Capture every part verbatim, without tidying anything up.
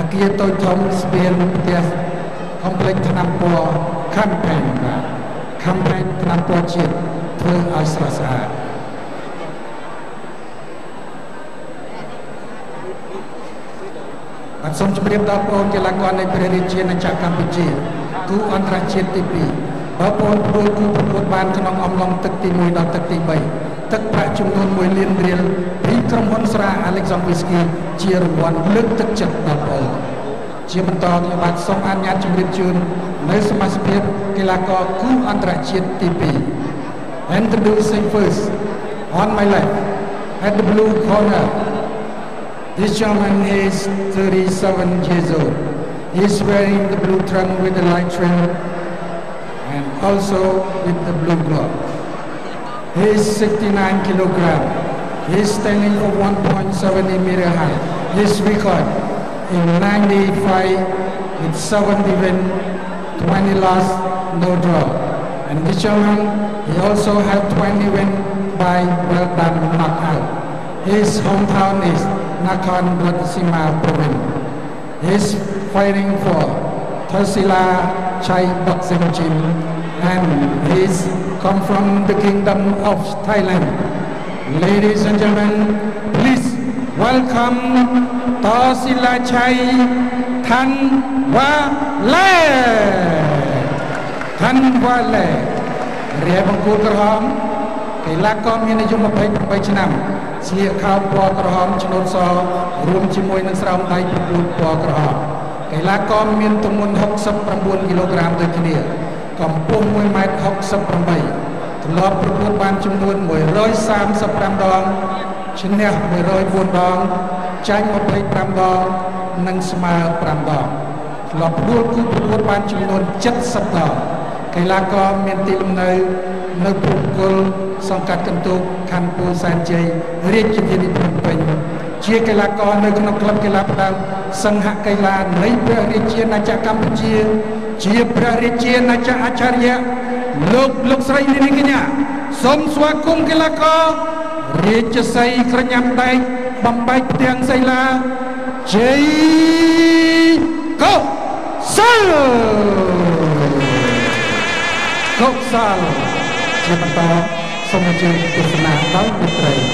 គារតូចធំស្ពានផ្ទះខំភ្លេចថ្នាំពណ៌ campaign បាទ campaign ថ្នាំពណ៌ជាតិធ្វើឲ្យស្រស់ស្អាតបាទសូមជម្រាបដល់បងកីឡាករនៃព្រះរាជាណាចក្រកម្ពុជាគូអន្តរជាតិទីពីរបើបងប្អូនគូប្រកួតបានក្នុងអំឡុងទឹកទីមួយដល់ទឹកទីបីទឹកប្រាក់ចំនួនមួយលានរៀលពីក្រុមហ៊ុនស្រា Alexander Whisky ជារង្វាន់លើកទឹកចិត្តដល់បងជាបន្តខ្ញុំបាទសូមអនុញ្ញាតជម្រាបជូននៅសមាជិកកីឡាករគូអន្តរជាតិទីពីរ Introducing first on my left at the blue corner. This gentleman is thirty-seven years old. He is wearing the blue trunk with the light trim and also with the blue glove. He is sixty-nine kilograms. He is standing for one point seven meter high. His record in ninety fight with seventy win, twenty loss, no draw. And this gentleman, he also have twenty win by well done knockout. His hometown is Nakhon Ratchasima province. He is fighting for Thasila Chai Boxing Gym and he is come from the Kingdom of Thailand. Ladies and gentlemen, please welcome Thasila Chai Thanwale. Thanwale រៀបអង្គក្រហមកីឡាករមានអាយុยี่สิบแปดឆ្នាំស្លៀកខោពណ៌ក្រហមឆ្នូតសរួមជាមួយនឹងស្រោមដៃប្រកួតពណ៌ក្រហមកីឡាករមានទម្ងន់หกสิบเก้าគីឡូក្រាមដូចគ្នាកម្ពស់oneម៉ែត្រหกสิบแปดធ្លាប់ប្រកួតបានចំនួនone hundred thirty-fiveដងឈ្នះone hundred fourដងចាញ់twenty-fiveដងនិងស្មើfiveដងធ្លាប់ប្រកួតគូប្រកួតបានចំនួនseventyដងកីឡាករមានទីលំនៅនៅភូមិគល់សង្កាត់កន្ទូកខណ្ឌពោធិ៍សែនជ័យរាជធានីភ្នំពេញជាកីឡាករនៅក្នុងក្លឹបកីឡាផ្ដាល់សង្ហកីឡានៃព្រះរាជាណាចក្រកម្ពុជាជាព្រះរាជាណាចក្រអច្ឆរិយៈលោកលោកស្រីនាងកញ្ញាសូមស្វាគមន៍កីឡាកររាជសីក្រញាំដែកបំបែកផ្ទាំងសីឡាជ័យកុសលកុសលជាបន្តសូមអញ្ជើញទស្សនាដល់មិត្តរី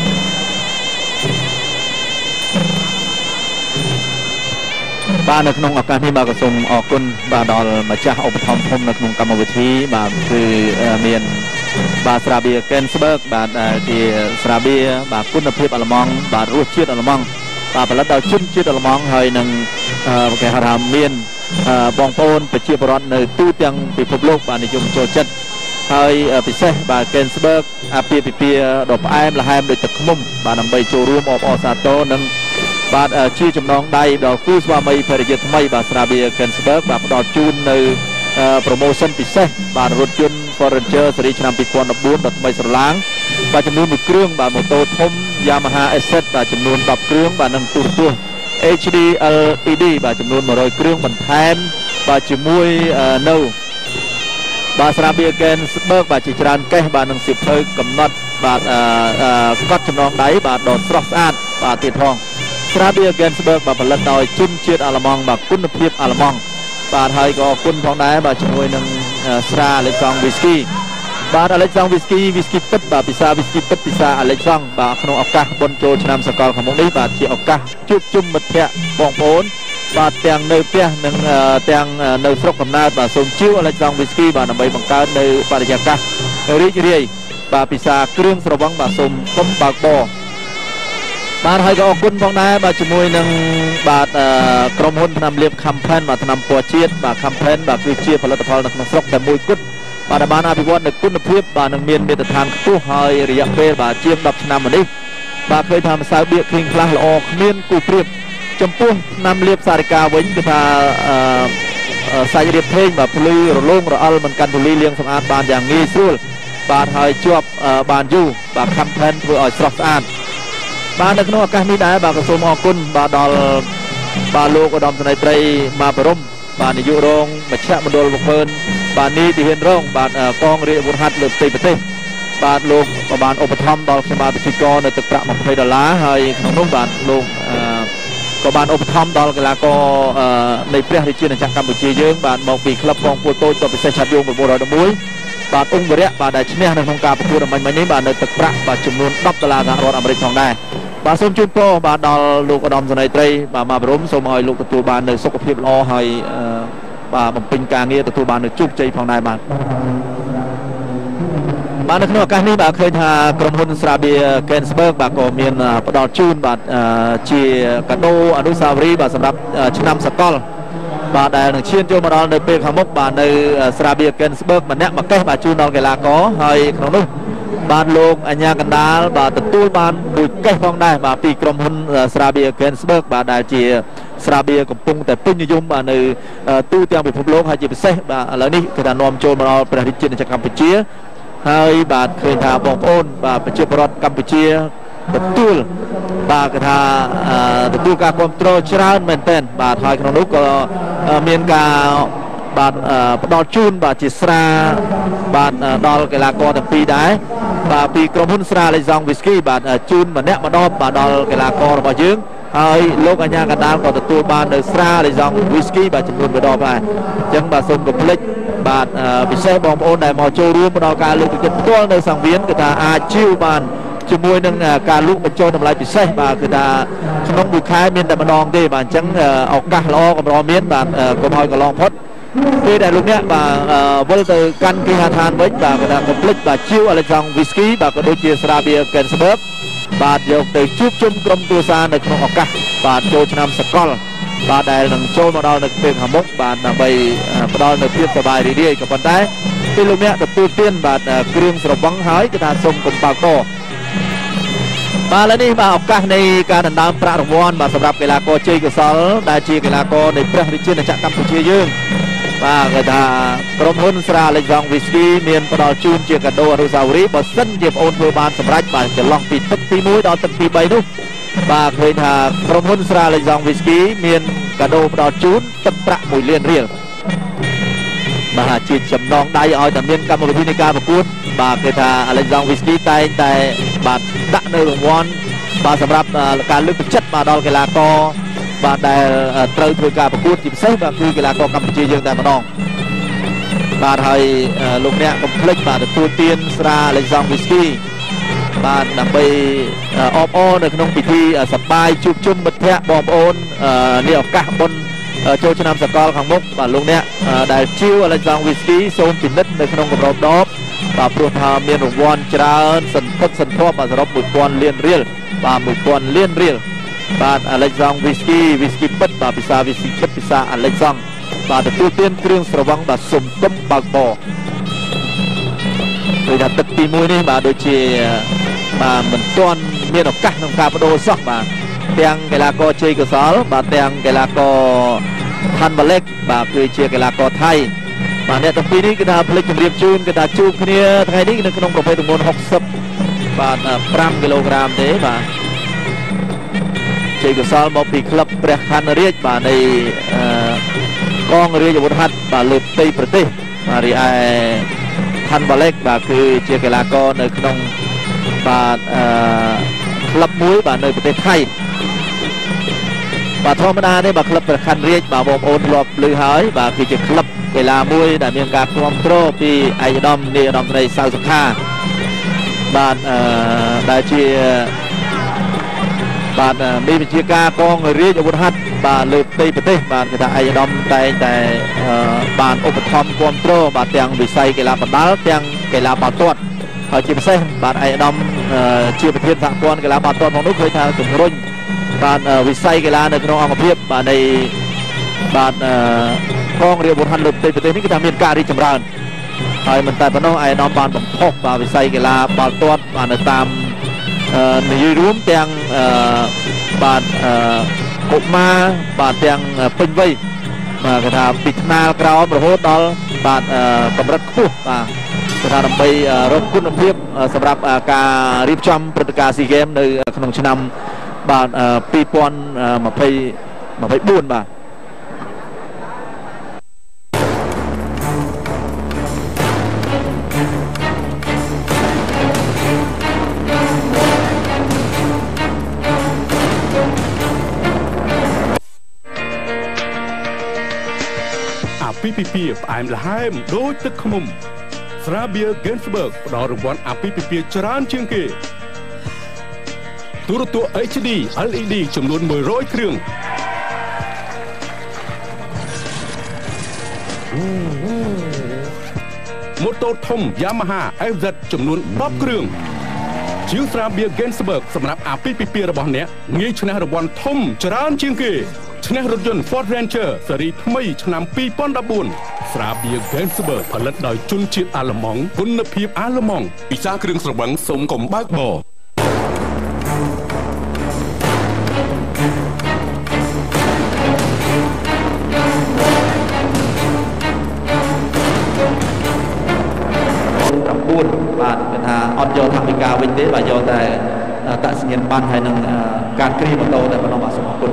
បាទនៅក្នុងឱកាសនេះបាទក៏សូមអរគុណបាទដល់ម្ចាស់ឧបត្ថម្ភធំនៅក្នុងកម្មវិធីបាទគឺមានបាទស្រាបៀរ Kensberg បាទជាស្រាបៀរបាទគុណភាពអាល្លឺម៉ង់បាទរសជាតិអាល្លឺម៉ង់បាទផលិតដោយជនជាតិអាល្លឺម៉ង់ហើយនឹងគេហៅថាមានបងប្អូនប្រជាពលរដ្ឋនៅទូទាំងពិភពលោកបាទនិយមចូលចិត្តហើយពិសេសបាទ Kensberg អាពាហ៍ពិពាហ៍ដ៏ផ្អែមល្ហែមដូចទឹកឃ្មុំបាទដើម្បីចូលរួមអបអរសាទរនិងបាទជាចំណងដៃដល់គូស្វាមីភរិយាថ្មីបាទស្រាបៀរ Kensberg បាទផ្ដល់ជូននៅ promotion ពិសេសបាទរថយន្ត Forager ស៊េរីឆ្នាំtwo thousand fourteenដ៏ថ្មីស្រឡាងបាទចំនួនមួយគ្រឿងបាទម៉ូតូធំ Yamaha Asset បាទចំនួនtenគ្រឿងបាទនិងទូរទស្សន៍ H D L E D បាទចំនួនone hundredគ្រឿងបន្ថែមបាទជាមួយនៅបាទស្រាបៀរ Kensberg បាទជាច្រើនកេះបាទនឹងសៀវភៅកំណត់បាទស្កត់ចំណងដៃបាទដ៏ស្រស់ស្អាតបាទទៀតផងស្រាបៀរ Kensberg បាទផលិតដោយជនជាតិអាល្លឺម៉ង់បាទគុណភាពអាល្លឺម៉ង់បាទហើយក៏អរគុណផងដែរបាទជាមួយនឹងស្រា Alexander Whisky បាទ Alexander Whisky Whisky ពិតបាទពិសា Whisky ពិតពិសា Alexander បាទក្នុងឱកាសបុណ្យចូលឆ្នាំសកលខាងមុខនេះបាទជាឱកាសជួបជុំមិត្តភ័ក្តិបងប្អូនបាទទាំងនៅផ្ទះនិងទាំងនៅស្រុកកំណើតបាទសូមជឿ Alexander Whisky បាទដើម្បីបង្កើតនៅបរិយាកាសរីករាយបាទពិសាគ្រឿងស្រវឹងបាទសូមគុំបើកបរបាទហើយក៏អរគុណផងដែរបាទជាមួយនឹងបាទក្រុមហ៊ុនថ្នាំលាប Campaign បាទថ្នាំពណ៌ជាតិបាទ Campaign បាទគឺជាផលិតផលនៅក្នុងស្រុកតែមួយគត់បាទបានអភិវឌ្ឍនៅគុណភាពបាទនឹងមានមាត្រដ្ឋានខ្ពស់ហើយរយៈពេលបាទជាងtenឆ្នាំមកនេះបាទឃើញថាម្សៅបៀកគ្រីងខ្លះល្អគ្មានគូប្រៀបចំពោះថ្នាំលាបសារិកាវិញគឺថាសាច់រៀបធេងបាទភ្លឺរលោងរអិលមិនកាន់ទូលីលាងសម្អាតបានយ៉ាងងាយស្រួលបាទហើយជាប់បានយូរបាទ Campaign ធ្វើឲ្យស្រស់ស្អាតបាទនៅក្នុងឱកាសនេះដែរបាទក៏សូមអរគុណបាទដល់បាទលោកឧត្តមសេនីយ៍ត្រីម៉ាបរំបាទនាយករងមជ្ឈមណ្ឌលវង្កើនបាទនីតិហ៊ានរងបាទកងរាជអាវុធហត្ថលើផ្ទៃប្រទេសបាទលោកបានឧបត្ថម្ភដល់ខ្ញុំបាទពិធីករនៅទឹកប្រាក់twentyដុល្លារហើយក្នុងនោះបាទលោកក៏បានឧបត្ថម្ភដល់កីឡាករនៃព្រះរាជាណាចក្រកម្ពុជាយើងបានមកពីក្លឹបបងពលតូចទៅពិសេសឆាត់យង៩១១បាទអង្គរៈបាទដែលឈ្នះនៅក្នុងការប្រកួតមិញមិញនេះបាទនៅទឹកប្រាក់បាទចំនួនដប់ដុល្លារសហរដ្ឋអាមេរិកផងដែរបាទសូមជូនពរបាទដល់លោកឧត្តមសេនីយ៍ត្រីបាទមកប្រមសូមឲ្យលោកទទួលបាននៅសុខភាពល្អហើយបាទបំពេញការងារទទួលបាននៅជោគជ័យផងដែរបាទបាទនៅក្នុងឱកាសនេះបាទឃើញថាក្រុមហ៊ុនស្រាបៀរ Gainsberg បាទក៏មានផ្ដល់ជូនបាទជាកាដូអនុស្សាវរីយ៍បាទសម្រាប់ឆ្នាំសកលបាទដែលនឹងឈានចូលមកដល់នៅពេលខាងមុខបាទនៅស្រាបៀរ Gainsberg ម្នាក់មួយកេះបាទជូនដល់កីឡាករហើយក្នុងនោះបាទលោកអញ្ញាកណ្ដាលបាទទទួលបានមួយកេះផងដែរបាទពីក្រុមហ៊ុនស្រាបៀរ Gainsberg បាទដែលជាស្រាបៀរកំពុងតែពេញនិយមបាទនៅទូទាំងពិភពលោកហើយជាពិសេសបាទឥឡូវនេះគឺថានាំចូលមកដល់ព្រះរាជាណាចក្រកម្ពុជាហើយបាទឃើញថាបងប្អូនបាទប្រជាពលរដ្ឋកម្ពុជាទទួលបាទគេថាទទួលការគ្រប់គ្រងច្រើនមែនទែនបាទហើយក្នុងនោះក៏មានការបាទផ្ដល់ជូនបាទជាស្រាបាទដល់កីឡាករទាំងពីរដែរបាទពីក្រុមហ៊ុនស្រាលេយ៉ង់វីស្គីបាទជូនម្នាក់ម្ដងបាទដល់កីឡាកររបស់យើងហើយលោកអញ្ញាកណ្ដាលក៏ទទួលបាននៅស្រាលេយ៉ង់វីស្គីបាទចំនួនម្ដងដែរអញ្ចឹងបាទសូមកុំភ្លេចបាទពិសេសបងប្អូនដែលមកចូលរួមដល់ការលើកទឹកចិត្តផ្ទាល់នៅសង្វៀនគឺថាអាចជឿបានជាមួយនឹងការលក់បញ្ចុះតម្លៃពិសេសបាទគឺថាក្នុងមួយខែមានតែម្ដងទេបាទអញ្ចឹងឱកាសល្អកម្រមានបាទកុំឲ្យកន្លងផុតពេលដែលលោកអ្នកបាទវិលទៅកាន់គេហដ្ឋានវិញបាទគាត់ថាកុំភ្លេចបាទជាវអាឡិចសង់វីស្គីបាទក៏ដូចជាស្រាបៀរ Gainsberg បាទយកទៅជួបជុំក្រុមគ្រួសារនៅក្នុងឱកាសបាទចូលឆ្នាំសកលបាទដែលនឹងចូលមកដល់នៅពេលខាងមុខបាទដើម្បីផ្ដល់នូវភាពសប្បាយរីករាយក៏ប៉ុន្តែពេលលោកអ្នកទទួលទានបាទគ្រឿងស្រវឹងហើយគឺថាសូមកុំបើកកបាទឥឡូវនេះបាទឱកាសនៃការដណ្ដើមប្រាក់រង្វាន់បាទសម្រាប់កីឡាករជ័យកុសលដែលជាកីឡាករនៃព្រះរាជាណាចក្រកម្ពុជាយើងបាទគេថាក្រុមហ៊ុនស្រាលេយ៉ង់វីស្គីមានផ្ដល់ជូនជាកាដូអនុស្សាវរីយ៍បើសិនជាបងអូនធ្វើបានសម្រេចបាទចន្លោះពីទឹកទីមួយដល់ទឹកទីបីនោះបាទឃើញថាក្រុមហ៊ុនស្រាលេយ៉ង់វីស្គីមានកាដូផ្ដល់ជូនទឹកប្រាក់មួយលានរៀលបាទជាចំណងដៃឲ្យតែមានកម្មវិធីនៃការប្រកួតបាទគេថាអាឡិចយ៉ង់វីស្គីតែងតែបាទដាក់នៅរង្វាន់បាទសម្រាប់ការលើកទឹកចិត្តបាទដល់កីឡាករបាទដែលត្រូវធ្វើការប្រកួតជាពិសេសបាទគឺកីឡាករកម្ពុជាយើងតែម្ដងបាទហើយលោកអ្នកកុំភ្លេចបាទទទួលទានស្រាលេយ៉ង់វីស្គីបាទដើម្បីអបអរនៅក្នុងពិធីសប្បាយជួបជុំមិត្តភ័ក្តិបងប្អូននេះឱកាសបុណ្យចូលឆ្នាំសកលខាងមុខបាទលោកអ្នកដែលជាវអាឡិចសង់វីស្គីសូមពិនិត្យនៅក្នុងកម្រិតដបបាទព្រោះថាមានរង្វាន់ច្រើនសន្ធឹកសន្ធាប់បាទសរុបមួយពាន់លានរៀលបាទមួយពាន់លានរៀលបាទអាឡិចសង់វីស្គីវីស្គីពិតបាទភាសាវីស្គីពិតភាសាអាឡិចសង់បាទទទួលទានគ្រឿងស្រវឹងបាទសុំទុំបើកបរដូចថាទឹកទីមួយនេះបាទដូចជាបាទមិនទាន់មានឱកាសក្នុងការបដូរសោះបាទទាំងកីឡាករជ័យកុសលបាទទាំងកីឡាករហាន់ម៉ាឡេកបាទគឺជាកីឡាករថៃបាទអ្នកទាំងពីរនេះគឺថាផ្លេចជម្រាបជូនគឺថាជួបគ្នាថ្ងៃនេះនៅក្នុងប្រភេទទម្ងន់ហុកសិបបាទប្រាំគីឡូក្រាមទេបាទជ័យកុសលមកពីក្លឹបព្រះខ័នរាជបាទនៃកងរាជអាវុធហត្ថបាទលើផ្ទៃប្រទេសបាទរីឯហាន់ម៉ាឡេកបាទគឺជាកីឡាករនៅក្នុងបាទអឺក្លឹបមួយបាទនៅប្រទេសថៃបាទធម្មតាទេបាទក្លឹបព្រះខ័នរាជបាទបងប្អូនធ្លាប់ឮហើយបាទគឺជាក្លឹបកីឡាមួយដែលមានការគ្រប់គ្រងពីឯកឧត្តមនាយឧត្តមស្រីសៅសុខាបាទអឺដែលជាបាទមានវិជាការកងរាជអាវុធហត្ថបាទលើផ្ទៃប្រទេសបាទគេថាឯកឧត្តមតែងតែបានឧបត្ថម្ភគ្រប់គ្រងបាទទាំងវិស័យកីឡាបណ្ដាលទាំងកីឡាបាល់ទាត់ហើយជាពិសេសបាទឯកឧត្តមជាប្រធានសហព័ន្ធកីឡាបាល់ទាត់ផងនោះឃើញថាជំរុញបាទវិស័យកីឡានៅក្នុងអង្គភាពបាទនៃបាទកងរាជអាវុធហត្ថលើផ្ទៃប្រទេសនេះគឺថាមានការរីកចម្រើនហើយមិនតែប៉ុណ្ណោះឯកឧត្តមបានបំផុសបាទវិស័យកីឡាបាល់ទាត់បាទនៅតាមនិយាយរួមទាំងបាទកុមារបាទទាំងពេញវ័យបាទគេថាពីថ្នាលក្រោមរហូតដល់បាទកម្រិតខ្ពស់បាទគឺថាដើម្បីរកគុណភាពសម្រាប់ការរៀបចំព្រឹត្តិការណ៍ SEA Games នៅក្នុងឆ្នាំបាទពីរពាន់ម្ភៃបួនបាទអាពាហ៍ពិពាហ៍ផ្អែមល្ហែមដូចទឹកឃ្មុំស្រាបៀរ Gensberg ផ្ដល់រង្វាន់អាពាហ៍ពិពាហ៍ច្រើនជាងគេទូរទស្សន៍ H D L E D ចំនួនមួយរយគ្រឿងម៉ូតូធំ Yamaha F Z ចំនួនដប់គ្រឿងជាងស្រាបៀរ Gensberg សម្រាប់អាពាហ៍ពិពាហ៍របស់អ្នកងាយឈ្នះរង្វាន់ធំច្រើនជាងគេឈ្នះរថយន្ត Ford Ranger ស៊េរីថ្មីឆ្នាំពីរពាន់ដប់បួនស្រាបៀរ Gensberg ផលិតដោយជនជាតិអាល្លឺម៉ង់គុណភាពអាល្លឺម៉ង់ពិសាគ្រឿងស្រវឹងសូមកុំបើកបរបាទគេថាអត់យកថវិកាវិញទេបាទយកតែតាក់សញ្ញាណប័ណ្ណហើយនឹងការគ្រីម៉ូតូតែប៉ុណ្ណោះបាទសូមអរគុណ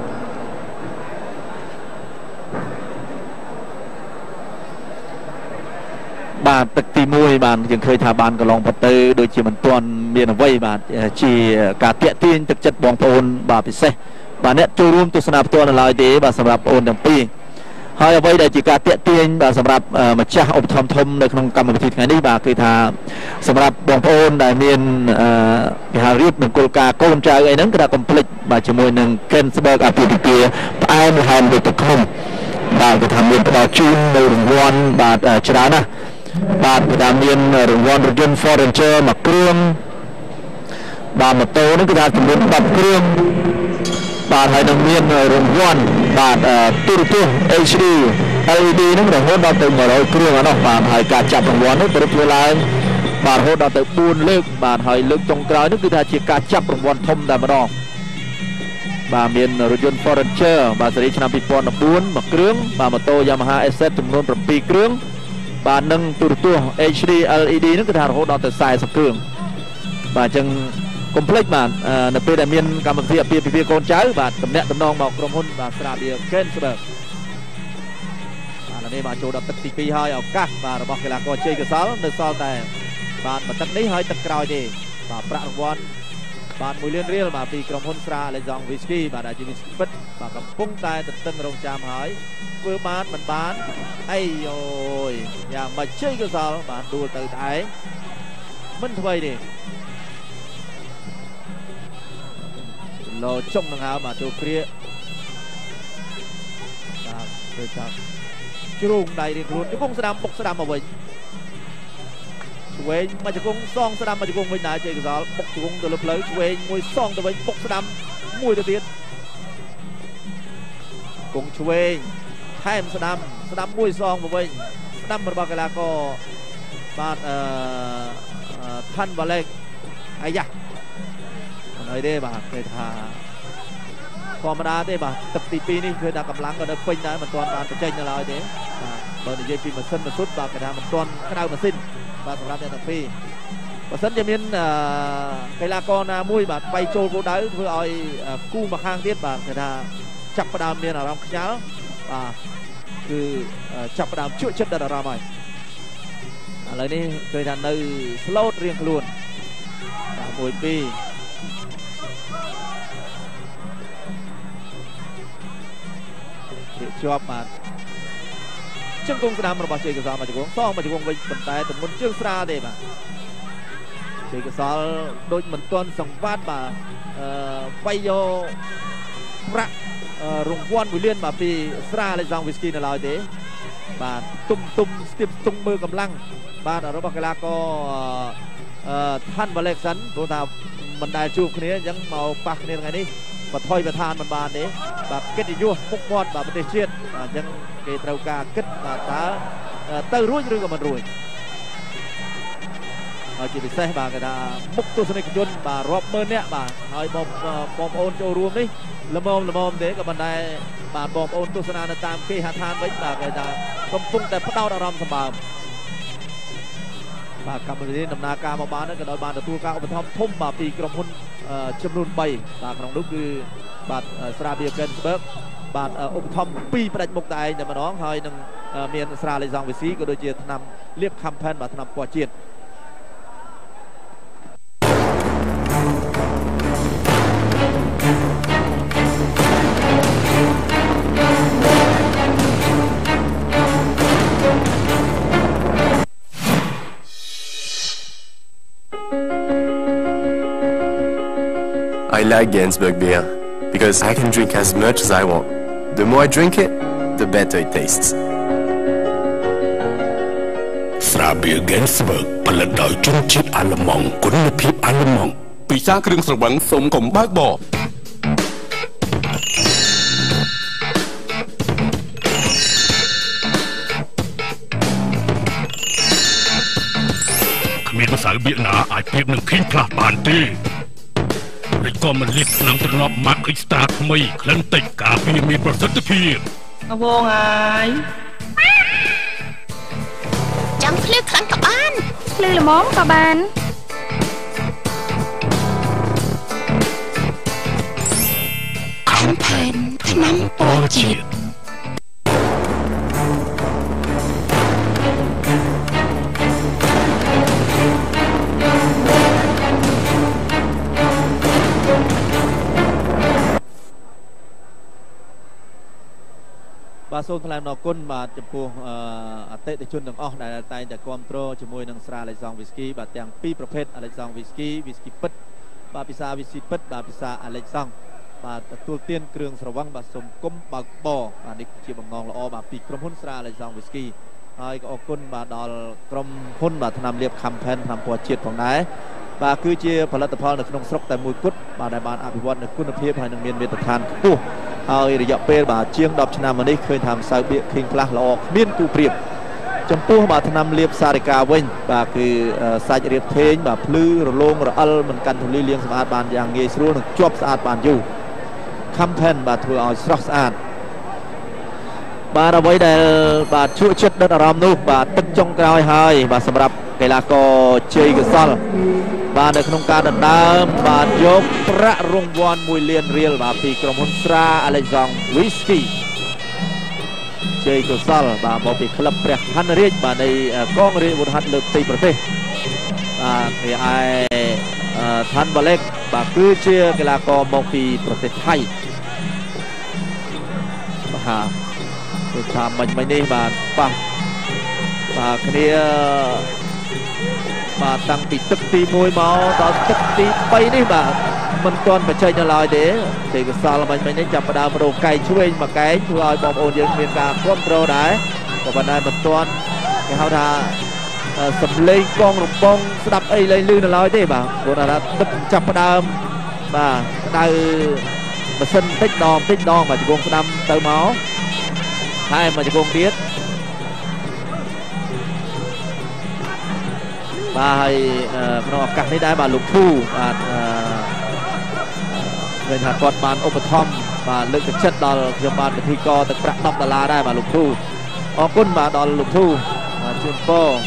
បាទទឹកទីមួយបាទយើងឃើញថាបានកន្លងផុតទៅដូចជាមិនទាន់មានអ្វីបាទជាការតាក់ទាញទឹកចិត្តបងប្អូនបាទពិសេសបាទអ្នកចូលរួមទស្សនាផ្ទាល់នៅឡើយទេបាទសម្រាប់បងប្អូនទាំងពីរហើយអ្វីដែលជាការតាក់ទាញបាទសម្រាប់ម្ចាស់ឧបត្ថម្ភធំនៅក្នុងកម្មវិធីថ្ងៃនេះបាទគឺថាសម្រាប់បងប្អូនដែលមានគេហៅរៀបមង្គលការកូនចៅអីហ្នឹងគឺថាកុំភ្លេចបាទជាមួយនឹង Gensberg អាពាហ៍ពិពាហ៍ផ្អែមល្ហែមដូចទឹកឃ្មុំបាទគឺថាមានផ្ដល់ជូននៅរង្វាន់បាទច្រើនណាស់បាទគឺថាមានរង្វាន់រថយន្ត Ford Ranger មួយគ្រឿងបាទម៉ូតូនេះគឺថាចំនួនដប់គ្រឿងបាទហើយនឹងមានរង្វាន់បាទទូរទស្សន៍ H D L E D ហ្នឹងរហូតដល់ទៅមួយរយគ្រឿងអស់បាទហើយការចាប់រង្វាន់នេះត្រូវធ្វើឡើងបាទរហូតដល់ទៅបួនលើកបាទហើយលើកចុងក្រោយនេះគឺថាជាការចាប់រង្វាន់ធំតែម្ដងបាទមានរថយន្ត Ford Ranger បាទស៊េរីឆ្នាំពីរពាន់ដប់បួនមួយគ្រឿងបាទម៉ូតូ Yamaha F Z ចំនួនប្រាំពីរគ្រឿងបាទនិងទូរទស្សន៍ H D L E D ហ្នឹងគឺថារហូតដល់ទៅสี่สิบគ្រឿងបាទអញ្ចឹងកុំភ្លេចបាទនៅពេលដែលមានកម្មវិធីអាពាហ៍ពិពាហ៍កូនចៅបាទតំណាក់តំណងមកក្រុមហ៊ុនបាទស្រាបៀរ Gensberg បាទនេះបាទចូលដល់ទឹកទីពីរហើយឱកាសបាទរបស់កីឡាករជ័យកសលនៅសល់តែបាទមួយទឹកនេះហើយទឹកក្រោយទេបាទប្រាក់រង្វាន់បាទមួយលានរៀលបាទពីក្រុមហ៊ុនស្រាលេយ៉ង Whisky បាទដែលជា Whisky ពិតបាទកំពុងតែទន្ទឹងរង់ចាំហើយធ្វើបានមិនបានអីយោយយ៉ាងមកជ័យកសលបាទដួលទៅតែឯងមិនធ្វើទេលោចុងនឹងហើយបាទចូលគ្រាបាទទៅតាមជ្រូងដៃរៀងខ្លួនជង្គង់ស្ដាំបុកស្ដាំមកវិញឆ្វេងមកជង្គង់សងស្ដាំមកជង្គង់វិញដែរជ័យកសលបុកជង្គង់ទៅលើផ្លូវឆ្វេងមួយសងទៅវិញបុកស្ដាំមួយទៅទៀតគង់ឆ្វេងថែមស្ដាំស្ដាំមួយសងទៅវិញស្ដាំរបស់កីឡាករបាទអឺថាន់វ៉ាឡេកអាយ៉ាហើយទេបាទគេថាធម្មតាទេបាទទឹកទីពីរនេះគឺថាកម្លាំងក៏នៅពេញដែរមិនទាន់បានបញ្ចេញនៅឡើយទេបាទបើនិយាយពីម៉ាស៊ីនម៉ាស៊ុតបាទគេថាមិនទាន់ក្តៅម៉ាស៊ីនបាទសម្រាប់អ្នកទាំងពីរបើសិនជាមានកីឡាករណាមួយបាទបៃចូលគោលដៅធ្វើឲ្យគូមកខាងទៀតបាទគេថាចាប់ផ្ដើមមានអារម្មណ៍ខ្ញាល់បាទគឺចាប់ផ្ដើមជក់ចិត្តដល់អារម្មណ៍ហើយឥឡូវនេះគេថានៅ slot រៀងខ្លួនបាទមួយពីរជាប់បាទជង្គង់ស្ដាំរបស់ជ័យកសលមកជង្គង់សងមកជង្គង់វិញប៉ុន្តែទម្ងន់ជើងស្រាលទេបាទជ័យកសលដូចមិនទាន់សង្វាតបាទអឺបៃយកប្រាក់រង្វាន់មួយលានបាទពីស្រាលេយ៉ង Whisky នៅឡើយទេបាទទុំទុំស្ទាបស្ទង់មើលកម្លាំងបាទរបស់កីឡាករអឺថាន់វ៉ាឡេកសិនព្រោះថាមិនដែលជួបគ្នាអញ្ចឹងមកប៉ះគ្នាថ្ងៃនេះបថយប្រធានមិនបានទេបាទកិត្តិយសមុខមាត់បាទប្រទេសជាតិអញ្ចឹងគេត្រូវការគិតបាទតើទៅរួចឬក៏មិនរួចហើយជាពិសេសបាទគេថាមុខទស្សនិកជនបាទរាប់ម៉ឺននាក់បាទហើយបងបងប្អូនចូលរួមនេះល្មមល្មមទេក៏ប៉ុន្តែបាទបងប្អូនទស្សនានៅតាមគេហដ្ឋានវិញបាទគេថាកំពុងតែផ្ដោតអារម្មណ៍សម្បើមបាទកម្មវិធីដំណើរការមកបានក៏ដោយបានទទួលការឧបត្ថម្ភធំបាទពីក្រុមហ៊ុនចំនួនបីបាទក្នុងនោះគឺបាទស្រាបៀរ Gensberg បាទឧបត្ថម្ភពីរផ្ដាច់មុខតែឯងតែម្ដងហើយនឹងមានស្រាលេយ៉ង Whisky ក៏ដូចជាថ្នាំលាប Campaign បាទថ្នាំពណ៌ជាតិ like Gainsbourg beer because I can drink as much as I want. The more I drink it, the better it tastes. ស្រាបៀរ Gainsbourg ផលិតដោយជនជាតិអាល្លឺម៉ង់គុណភាពអាល្លឺម៉ង់ពិសាគ្រឿងស្រវឹងសូមកុំបើកបរគ្មានភាសាបៀកណាអាចប្រៀបនឹងឃីងផ្លាស់បានទេឬក៏មិនលៀបឆ្នាំទ្រនាប់ Max Extra ថ្មីក្លិនតិចការពារមានប្រសិទ្ធភាពអវងហើយចាំភ្លឺខ្លាំងក៏បានភ្លឺល្មមក៏បានខាំផែនឆ្នាំពោធិជាតិបាទសូមថ្លែងអំណរគុណបាទចំពោះអតិថិជនទាំងអស់ដែលតែងតែគាំទ្រជាមួយនឹងស្រា Alexon Whisky បាទទាំងពីរប្រភេទ Alexon Whisky Whisky ពិតបាទពិសា Whisky ពិតបាទពិសា Alexon បាទទទួលទានគ្រឿងស្រវឹងបាទសូមគុំបើកបរបាទនេះជាបំណងល្អបាទពីក្រុមហ៊ុនស្រា Alexon Whisky ហើយក៏អរគុណបាទដល់ក្រុមហ៊ុនបាទថ្នាំលាប Campaign ថ្នាំពណ៌ជាតិផងដែរបាទគឺជាផលិតផលនៅក្នុងស្រុកតែមួយគត់បាទដែលបានអភិវឌ្ឍនៅគុណភាពហើយនឹងមានមាត្រដ្ឋានខ្ពស់ហើយរយៈពេលបាទជាងដប់ឆ្នាំមកនេះឃើញថាម្សៅបៀក King Class ល្អគ្មានគូប្រៀបចំពោះបាទថ្នាំលាបសារិកាវិញបាទគឺសាច់រៀបធេងបាទភ្លឺរលោងរអិលមិនកាន់ធូលីលាងសម្អាតបានយ៉ាងងាយស្រួលនិងជាប់ស្អាតបានយូរ Campaign បាទធ្វើឲ្យស្រស់ស្អាតបាទអ្វីដែលបាទជក់ចិត្តដិតអារម្មណ៍នោះបាទទឹកចុងក្រោយហើយបាទសម្រាប់កីឡាករជ័យកសលបាទនៅក្នុងការដណ្ដើមបាទយកប្រាក់រង្វាន់មួយលានរៀលបាទពីក្រុមហ៊ុនស្រា Alexon Whisky ជ័យកសលបាទមកពីក្លឹបព្រះខ័នរាជបាទនៃកងរាជវុធហត្ថលើផ្ទៃប្រទេសបាទគេឯថាន់បាឡេកបាទគឺជាកីឡាករមកពីប្រទេសថៃបាទគឺថាមិនមិននេះបាទប៉ះបាទគ្នាបាទតាំងពីទឹកទីមួយមកដល់ទឹកទីបីនេះបាទមិនទាន់បញ្ចេញនៅឡើយទេជ័យកសលមិនមិននេះចាប់ផ្ដើមរកកែងឆ្វេងមួយកែងធ្វើឲ្យបងប្អូនយើងមានការគ្រប់គ្រងដែរក៏ប៉ុន្តែមិនទាន់គេហៅថាសំឡេងកងរំបងស្ដាប់អីលែងលឺនៅឡើយទេបាទព្រោះថាទឹកចាប់ផ្ដើមបាទក្តៅម៉ាស៊ីនតិចដងតិចដងបាទជង្គង់ស្ដាំទៅមកហើយមកជង្គង់ទៀតបាទហើយក្នុងឱកាសនេះដែរបាទលោកធូបាទឃើញថាគាត់បានឧបត្ថម្ភបាទលើកទឹកចិត្តដល់ខ្ញុំបាទពិធីករទឹកប្រាក់ដប់ដុល្លារដែរបាទលោកធូអរគុណបាទដល់លោកធូជូនពរ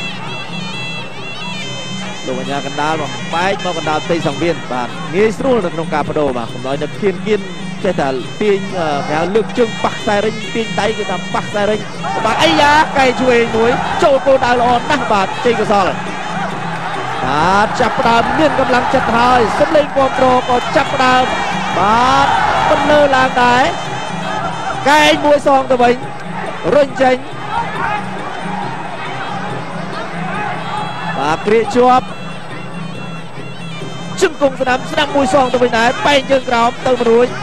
លោកអញ្ញាកណ្ដាលមកបែកមកកណ្ដាលផ្ទៃសង្វៀនបាទងាយស្រួលនៅក្នុងការបដូរបាទកុំឲ្យនៅគៀនគៀនចេះតែទាញគេហៅលើកជើងប៉ះខ្សែរិញទាញដៃគេថាប៉ះខ្សែរិញបាទអីយ៉ាកែជួយមួយចូលគោលដៅល្អណាស់បាទជ័យកសលបាទចាប់ផ្ដើមមានកម្លាំងចិត្តហើយសំឡេងគាំទ្រក៏ចាប់ផ្ដើមបាទបន្លឺឡើងដែរកែងមួយសងទៅវិញរុញចេញបាទព្រាកជាប់ជង្គង់ស្ដាំស្ដាំមួយសងទៅវិញដែរបែងជើងក្រោមទៅមិនរួច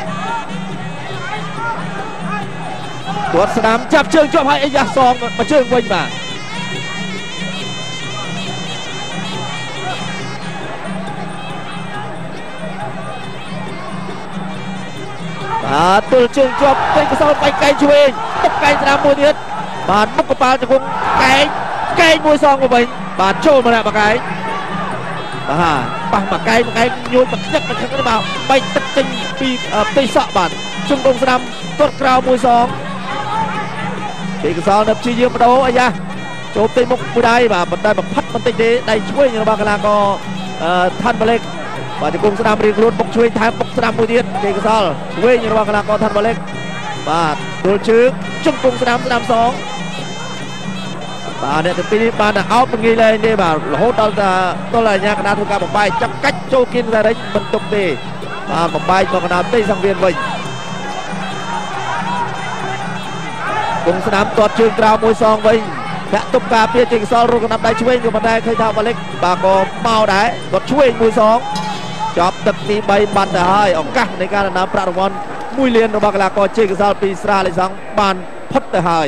គាត់ស្ដាំចាប់ជើងជាប់ហើយអីយ៉ាសងមកជើងវិញបាទបាទទល់ជើងជាប់ជ័យកសលបែកកែងឆ្វេងទុកកែងស្ដាំមួយទៀតបាទមុខកប៉ាល់ជង្គង់កែងកែងមួយសងទៅវិញបាទចូលមកដាក់មកកែងបាទប៉ះមកកែងមកកែងញួយមកខ្ញឹកមកខ្ញឹកទៅបាទបែកទឹកចេញពីផ្ទៃសក់បាទជង្គង់ស្ដាំទាត់ក្រៅមួយសងជ័យកសលនៅព្យាយាមបដូរអាយ៉ាចូលផ្ទៃមុខមួយដៃបាទប៉ុន្តែបំផាត់បន្តិចទេដៃឆ្វេងរបស់កីឡាករថាន់បាឡេកបាទជង្គង់ស្ដាំរៀងខ្លួនបុកឆ្វេងថែមបុកស្ដាំមួយទៀតជ័យកសលឆ្វេងរបស់កីឡាករថាន់បាឡេកបាទដួលជើងជង្គង់ស្ដាំស្ដាំសងបាទអ្នកទាំងពីរនេះបានតែអោបងាយលែងទេបាទរហូតដល់តែដល់អាញាកណ្ដាលធ្វើការបំបែកចាប់កាច់ចូលគៀនសារិញមិនទុកទេបាទបំបែកមកកណ្ដាលផ្ទៃសង្វៀនវិញគង់ស្ដាំទាត់ជើងក្រៅមួយសងវិញធាក់ទប់ការពារជ័យកសលរកកណ្ដាប់ដៃឆ្វេងក៏មិនដែរឃើញថាបាឡិកបាទក៏មកដែរគាត់ឆ្វេងមួយសងចប់ទឹកទីបីបាត់ទៅហើយឱកាសនៃការដណ្ដើមប្រាក់រង្វាន់មួយលានរបស់កីឡាករជ័យកសលពីស្រាលេសង់បានផុតទៅហើយ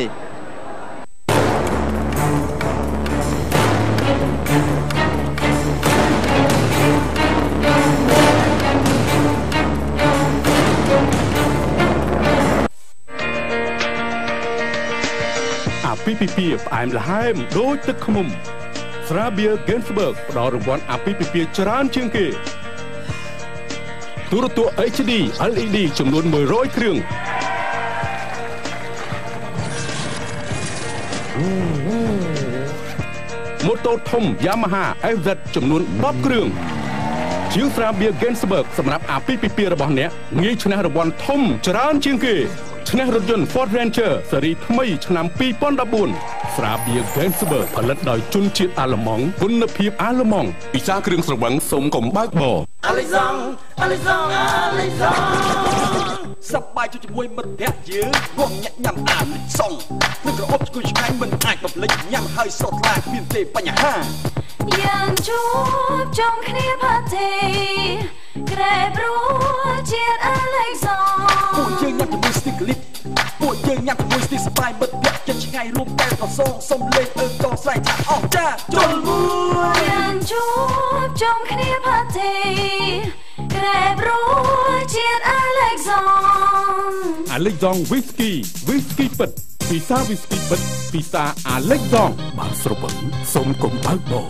អាពីពីពីផ្អែមល្ហែមដូចទឹកឃ្មុំស្រាបៀរ Gensberg ផ្ដល់រង្វាន់អាពីពីពីច្រើនជាងគេទូរទស្សន៍ H D L E D ចំនួនមួយរយគ្រឿងម៉ូតូធំ Yamaha F Z ចំនួនដប់គ្រឿងជាងស្រាបៀរ Gensberg សម្រាប់អាពីពីពីរបស់អ្នកងាយឈ្នះរង្វាន់ធំច្រើនជាងគេឈ្នះរថយន្ត Ford Ranger ស៊េរីថ្មីឆ្នាំពីរពាន់ដប់បួនស្រាបៀរ Gensberg ផលិតដោយជនជាតិអាល្លឺម៉ង់គុណភាពអាល្លឺម៉ង់ពិសាគ្រឿងស្រវឹងសូមកុំបើកបរអាឡេសង់អាឡេសង់អាឡេសង់សប្បាយជាមួយមិត្តភក្តិយើងរួមញាក់ញ៉ាំអាឡេសង់នឹងក្រអូបឈ្ងុយឆ្ងាញ់មិនអាចបំភ្លេចញ៉ាំហើយស្រស់ថ្លាគ្មានទេបញ្ហាយ៉ាងជួបជុំគ្នាផាទេក្រែព្រោះជាតិអាឡេសង់ពួកយើងញ៉ាំជាមួយស្ទីកលីតពួកយើងញ៉ាំជាមួយស្ទីស្បាយមិត្តភក្តិចិត្តឆ្ងាយរួមតែក៏សងសុំលេងអើក៏ស្រែកថាអស់ចាជុលមួយយ៉ាងជួបជុំគ្នាផាទេក្រែព្រោះជាតិអាឡេសង់អាឡេសង់វីស្គីវីស្គីពិតពិសាវីស្គីពិតពិសាអាឡេសង់បានស្រវឹងសូមកុំបើកបរ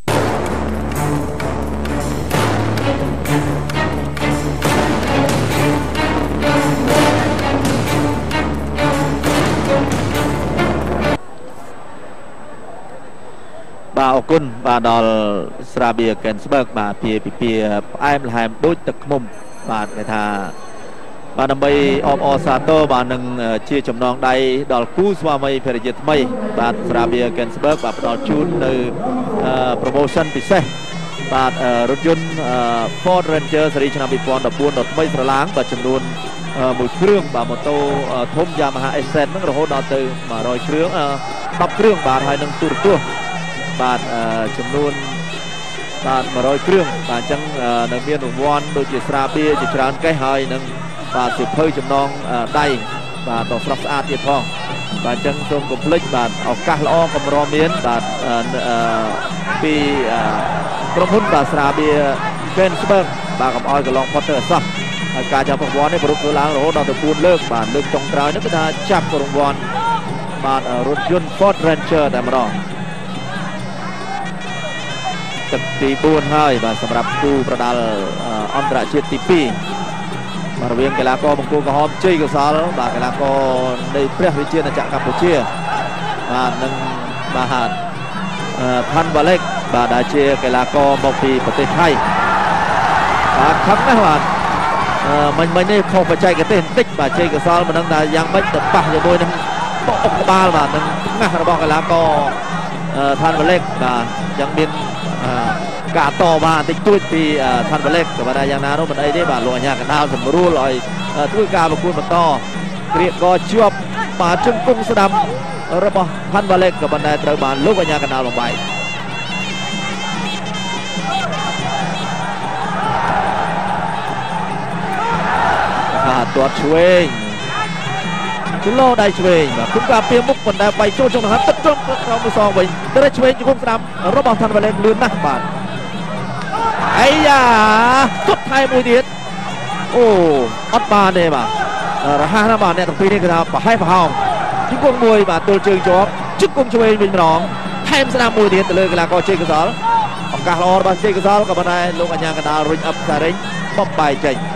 បាទអរគុណបាទដល់ស្រាបៀរ Gensberg បាទពីពីពីផ្អែមល្ហែមដូចទឹកឃ្មុំបាទគេថាបាទដើម្បីអបអរសាទរបាទនឹងជាចំណងដៃដល់គូស្វាមីភរិយាថ្មីបាទស្រាបៀរ Gensberg បាទផ្ដល់ជូននៅ promotion ពិសេសបាទរថយន្ត Ford Ranger ស៊េរីឆ្នាំពីរពាន់ដប់បួនដល់ថ្មីស្រឡាងបាទចំនួនមួយគ្រឿងបាទម៉ូតូធំ Yamaha S Z ហ្នឹងរហូតដល់ទៅមួយរយគ្រឿងដប់គ្រឿងបាទហើយនឹងទូរទស្សន៍បាទចំនួនបាទមួយរយគ្រឿងបាទអញ្ចឹងនៅមានរង្វាន់ដូចជាស្រាបៀរជាច្រើនកេះហើយនឹងបាទសៀវភៅចំណងដៃបាទដ៏ស្រស់ស្អាតទៀតផងបាទអញ្ចឹងសូមកុំភ្លេចបាទឱកាសល្អកម្រមានបាទពីក្រុមហ៊ុនបាទស្រាបៀរ Gensberg បាទកុំឲ្យកន្លងផុតទៅអសោះហើយការចាប់រង្វាន់នេះប្រពធ្វើឡើងរហូតដល់ទៅបួនលើកបាទលើកចុងក្រោយនេះគឺថាចាប់រង្វាន់បាទរថយន្ត Ford Ranger តែម្ដងទឹកទីបួនហើយបាទសម្រាប់គូប្រដាល់អន្តរជាតិទីពីរបាទរវាងកីឡាករបង្គោលក្រហមជ័យកសលបាទកីឡាករនៃព្រះរាជាណាចក្រកម្ពុជាបាទនឹងបាទផាន់វ៉ាឡេកបាទដែលជាកីឡាករមកពីប្រទេសថៃបាទខឹងណាស់បាទមិញមិញនេះខុសបច្ចេកទេសបន្តិចបាទជ័យកសលមិនដឹងថាយ៉ាងម៉េចទៅប៉ះជាមួយនឹងបកក្បាលបាទនឹងងាស់របស់កីឡាករផាន់វ៉ាឡេកបាទយ៉ាងមានការតវ៉ាបន្តិចតួចពីផាន់វ៉ាឡេកក៏ថាយ៉ាងណានោះមិនអីទេបាទលោកអាជ្ញាកណ្ដាលសម្រួលឲ្យធ្វើការប្រកួតបន្តគ្រាកក៏ជាប់បាទជង្គង់ស្ដាំរបស់ផាន់វ៉ាឡេកក៏ប៉ុន្តែត្រូវបានលោកអាជ្ញាកណ្ដាលបំបែកបាទទាត់ឆ្វេងជលោដៃឆ្វេងបាទគុំការពៀមុខប៉ុន្តែបែកចូលចុងដង្ហើមទឹកត្រង់ក្រោមមួយសងវិញទៅឆ្វេងជង្គង់ស្ដាំរបស់ផាន់វ៉ាឡេកលឿនណាស់បាទអាយ៉ាទុតថែមួយទៀតអូអត់បានទេបាទរហ័សណាស់បាទអ្នកទាំងពីរនេះគឺថាប្រហែលប្រហោងជង្គង់មួយបាទទល់ជើងជាប់ជង្គង់ឆ្វេងវិញម្ដងថែមស្ដាំមួយទៀតទៅលើកីឡាករជ័យកសលឱកាសល្អរបស់ជ័យកសលក៏ប៉ុន្តែលោកអាជ្ញាកណ្ដាលរុញអឹបសារ៉េងបំបែកចេញ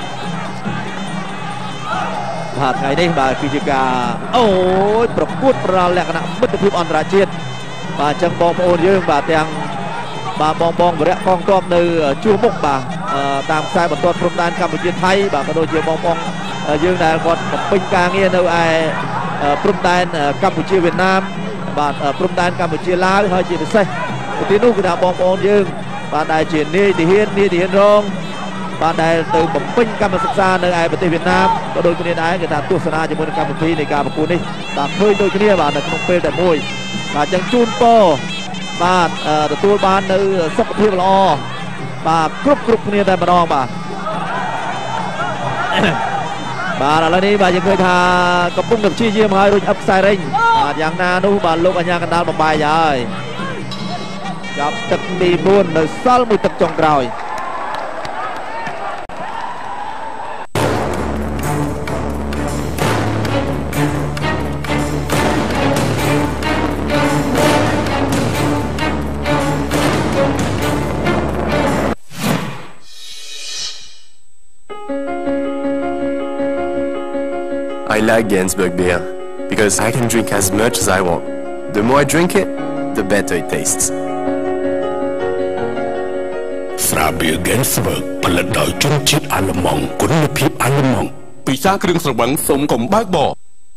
បាទថ្ងៃនេះបាទគឺជាការអូយប្រកួតប្រដាល់លក្ខណៈមិត្តភាពអន្តរជាតិបាទអញ្ចឹងបងប្អូនយើងបាទទាំងបាទបងបងវរៈកងទ័ពនៅជួរមុខបាទតាមខ្សែបន្ទាត់ព្រំដែនកម្ពុជាថៃបាទក៏ដូចជាបងបងយើងដែលគាត់បំពេញការងារនៅឯព្រំដែនកម្ពុជាវៀតណាមបាទព្រំដែនកម្ពុជាឡាវហើយជាពិសេសទីនោះគឺថាបងប្អូនយើងបាទដែលជានាយទាហាននាយទាហានរងបាទដែលទៅបំពេញកម្មសិក្សានៅឯប្រទេសវៀតណាមក៏ដូចគ្នាដែរគេថាទស្សនាជាមួយនឹងកម្មវិធីនៃការប្រកួតនេះបាទឃើញដូចគ្នាបាទនៅក្នុងពេលតែមួយបាទអញ្ចឹងជូនពរបាទទទួលបាននៅសុខភាពល្អបាទគ្រប់គ្រប់គ្នាតែម្ដងបាទបាទឥឡូវនេះបាទយើងឃើញថាកំពុងតែព្យាយាមឲ្យរួចអឹបខ្សែរេញបាទយ៉ាងណានោះបាទលោកអាជ្ញាកណ្ដាលបំបាយហើយចាប់ទឹកទីបួននៅសល់មួយទឹកចុងក្រោយ I like Gainsbourg beer because I can drink as much as I want. The more I drink it, the better it tastes. ស្រាបៀរ Gainsbourg ផលិតដោយជនជាតិអាល្លឺម៉ង់គុណភាពអាល្លឺម៉ង់ពិសាគ្រឿងស្រវឹងសូមកុំបើកបរ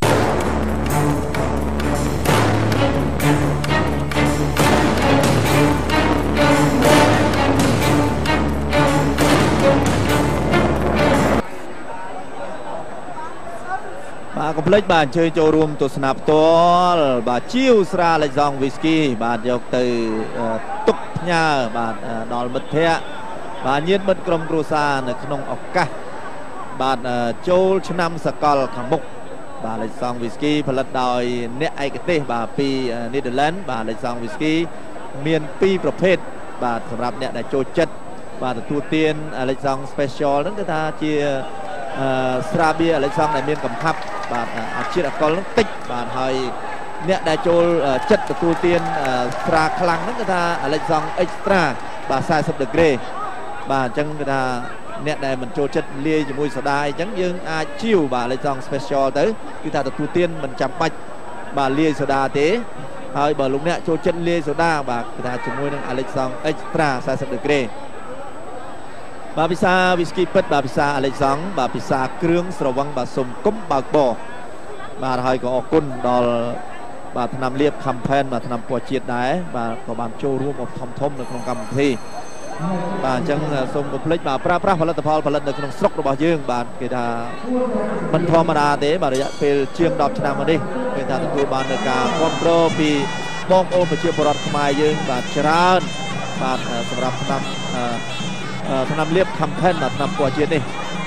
បាទកុំភ្លេចបាទអញ្ជើញចូលរួមទស្សនាផ្ទាល់បាទជាវស្រាលេខសងវីស្គីបាទយកទៅទុកផ្ញើបាទដល់មិត្តភ័ក្តិបាទញាតិមិត្តក្រុមគ្រួសារនៅក្នុងឱកាសបាទចូលឆ្នាំសកលខាងមុខបាទលេខសងវីស្គីផលិតដោយអ្នកឯកទេសបាទពីនីធើឡែនបាទលេខសងវីស្គីមានពីរប្រភេទបាទសម្រាប់អ្នកដែលចូលចិត្តបាទទទួលទានលេខសង special ហ្នឹងគឺថាជាស្រាបៀរលេខសងដែលមានកំផាប់បាទអាជាតិអាល់កុលនឹងតិចបាទហើយអ្នកដែលចូលចិត្តទទួលទានស្រាខ្លាំងហ្នឹងគឺថាអាឡិចសង់ extra បាទสี่สิบដឺក្រេបាទអញ្ចឹងគឺថាអ្នកដែលមិនចូលចិត្តលាយជាមួយសូដាអញ្ចឹងយើងអាចជៀវបាទអាឡិចសង់ special ទៅគឺថាទទួលទានមិនចាំបាច់បាទលាយសូដាទេហើយបើលោកអ្នកចូលចិត្តលាយសូដាបាទគឺថាជាមួយនឹងអាឡិចសង់ extraสี่สิบដឺក្រេបាទពិសាវីស្គីពិតបាទពិសាអាឡិចសង់បាទពិសាគ្រឿងស្រវឹងបាទសុំគុំបើកបោបាទហើយក៏អរគុណដល់បាទថ្នាំលាប campaign បាទថ្នាំពណ៌ជាតិដែរបាទក៏បានចូលរួមអបធំធំនៅក្នុងកម្មវិធីបាទអញ្ចឹងសូមកុំភ្លេចបាទប្រើប្រាស់ផលិតផលផលិតនៅក្នុងស្រុករបស់យើងបាទគេថាមិនធម្មតាទេបាទរយៈពេលជាងដប់ឆ្នាំមកនេះគេថាទទួលបាននូវការគ្រប់គ្រងពីបងប្អូនប្រជាពលរដ្ឋខ្មែរយើងបាទច្រើនបាទសម្រាប់ថ្នាំថ្នាំលាប campaign បាទថ្នាំពណ៌ជាតិនេះ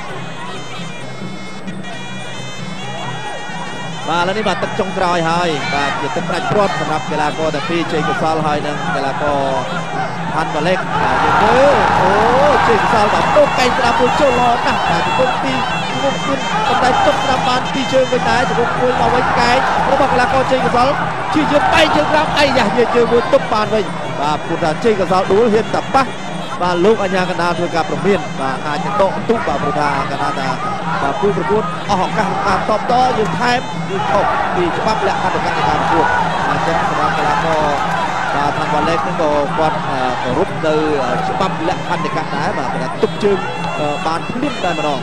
បាទឥឡូវនេះបាទទឹកចុងក្រោយហើយបាទជាទឹកប្រាច់ព្រាត់សម្រាប់កីឡាករទាំងពីរជ័យកុសលហើយនិងកីឡាករផាន់វ៉ាឡេកបាទយើងមើលអូជ័យកុសលបាទពុកកែងស្ដាប់មួយចូលល្អណាស់បាទជង្គង់ទីជង្គង់គុណបណ្ដៃទុកស្ដាប់បានពីជើងវិញដែរជង្គង់មួយមកវិញកែងរបស់កីឡាករជ័យកុសលជាយើងបែកជើងក្រោមអីយ៉ាយើងជើងមួយទុកបានវិញបាទពុទ្ធថាជ័យកុសលដួលហ៊ានតែប៉ះបាទលោកអាជ្ញាកណ្ដាលធ្វើការប្រមានបាទអាចនឹងដកទុកបាទព្រោះថាកណ្ដាលថាបាទគូប្រកួតអស់ឱកាសក្នុងការតបតយើងថែមយើងខុសពីច្បាប់លក្ខខណ្ឌនៃការប្រកួតអញ្ចឹងសម្រាប់កីឡាករបាទខាងវ៉ាឡេកហ្នឹងក៏គាត់គោរពនៅច្បាប់លក្ខខណ្ឌនៃការដែរបាទគាត់ទុកជើងបានភ្លាមតែម្ដង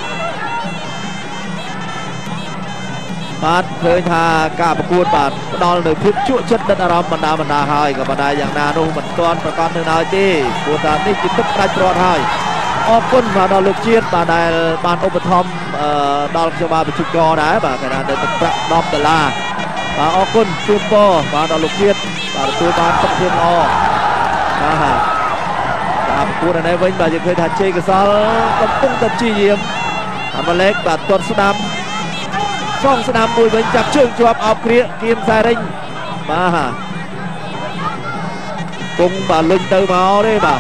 បាទឃើញថាការប្រកួតបាទផ្ដល់នៅភាពជក់ចិត្តដិតអារម្មណ៍បណ្ដាបណ្ដាហើយក៏បណ្ដាយ៉ាងណានោះមិនទាន់ប្រកាសនៅឡើយទេព្រោះថានេះជាទឹកប្រាច់ព្រាត់ហើយអរគុណបាទដល់លោកជាតិបាទដែលបានឧបត្ថម្ភដល់ខ្ញុំបាទវិជកដែរបាទគេថានៅទឹកប្រាក់ដប់ដុល្លារបាទអរគុណជូនពរបាទដល់លោកជាតិបាទទទួលបានសុខភាពល្អបាទបាទប្រកួតនៅនេះវិញបាទយើងឃើញថាជ័យកសលកំពុងតែព្យាយាមអាម៉ាឡេកបាទទាត់ស្ដាំសងស្ដាំមួយវិញចាប់ជើងជាប់អោបគ្រាគៀមខ្សែរេញបាទគង់បាទលុញទៅមកទេបាទ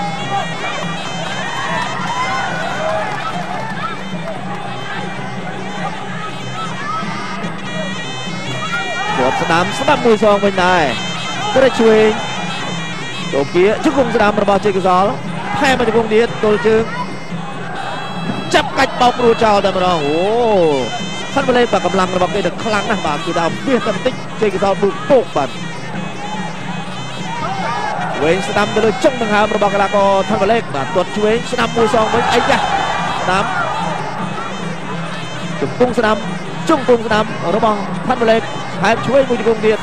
គាត់ស្ដាំស្ដាំមួយសងវិញដែរត្រេះឆ្វេងចូលគៀជង្គង់ស្ដាំរបស់ជ័យកសលថែមមកជង្គង់ទៀតទល់ជើងចាប់កាច់បោកព្រួចោលតែម្ដងអូខាត់វ៉ាឡេបាទកម្លាំងរបស់គេទៅខ្លាំងណាស់បាទគឺថាវាតែបន្តិចជ័យកសលមួយពោកបាទវែងស្ដាំទៅលើចុងដង្ហើមរបស់កីឡាករខាត់វ៉ាឡេបាទទាត់ឆ្វេងស្ដាំមួយសងវិញអីយ៉ាស្ដាំជង្គង់ស្ដាំជង្គង់ស្ដាំរបស់ខាត់វ៉ាឡេហើយឆ្វេងមួយជង្គង់ទៀត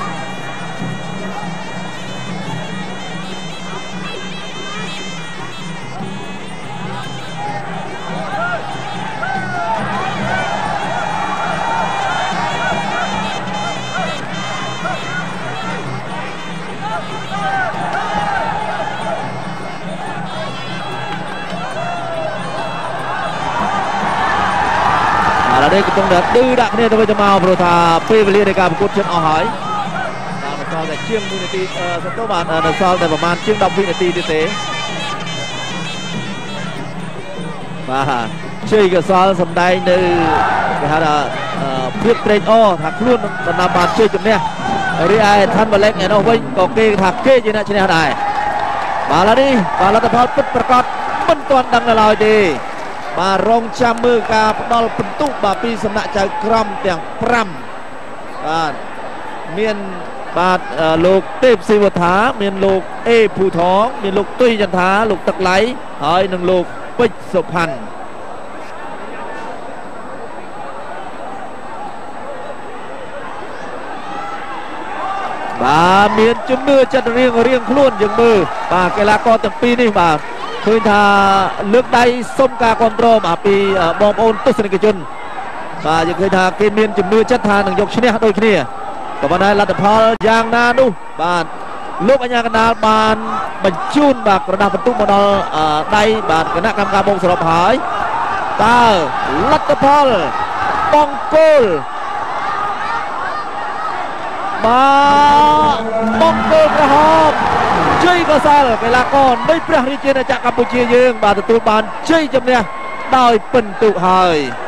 នេះកំពុងតែឌឺដាក់គ្នាទៅវិញទៅមកព្រោះថាពេលវេលានៃការប្រកួតជិតអស់ហើយបាទនៅសល់តែជាងមួយនាទីសន្ទុះបាទនៅសល់តែប្រហែលជាងដប់វិនាទីទៀតទេបាទជ័យកសលសម្ដែងនៅគេហៅថាភាពត្រេកអរថាខ្លួនដំណើរបានជ័យជំនះរីឯឋានបលេកឯនោះវិញក៏គេថាគេជាអ្នកឈ្នះដែរបាទឥឡូវនេះបាទលទ្ធផលពិតប្រាកដមិនទាន់ដឹងនៅឡើយទេបាទរងចាំមើលការផ្ដល់ពិន្ទុបាទពីសំណាក់ចៅក្រមទាំងប្រាំបាទមានបាទលោកទេពស៊ីវថាមានលោកអេភូថងមានលោកទុយចន្ទាលោកទឹកឡៃហើយនិងលោកពេជ្រសុផាន់បាទមានជំនឿចិត្តរៀងរៀងខ្លួនយើងមើលបាទកីឡាករទាំងពីរនេះបាទឃើញថាលើកដៃសុំការគ្រប់គ្រងបាទពីបងប្អូនទស្សនិកជនបាទយើងឃើញថាគេមានជំនឿចិត្តថានឹងយកឈ្នះដូចគ្នាក៏ប៉ុន្តែលទ្ធផលយ៉ាងណានោះបាទលោកអាជ្ញាកណ្ដាលបានបញ្ជូនបាទក្រដាស់បន្ទុកមកដល់ដៃបាទគណៈកម្មការបូកសរុបហើយតើលទ្ធផលបង្គោលបាទបង្គោលក្រហមជ័យកសលកីឡាករនៃព្រះរាជាណាចក្រកម្ពុជាយើងបាទទទួលបានជ័យជំនះដោយពិន្ទុហើយ